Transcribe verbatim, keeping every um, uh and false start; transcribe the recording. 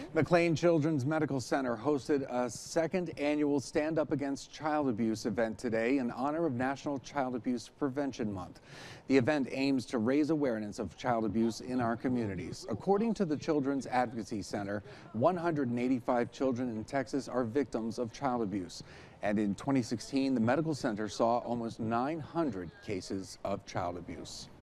McLane Children's Medical Center hosted a second annual Stand Up Against Child Abuse event today in honor of National Child Abuse Prevention Month. The event aims to raise awareness of child abuse in our communities. According to the Children's Advocacy Center, one hundred eighty-five children in Texas are victims of child abuse. And in twenty sixteen, the medical center saw almost nine hundred cases of child abuse.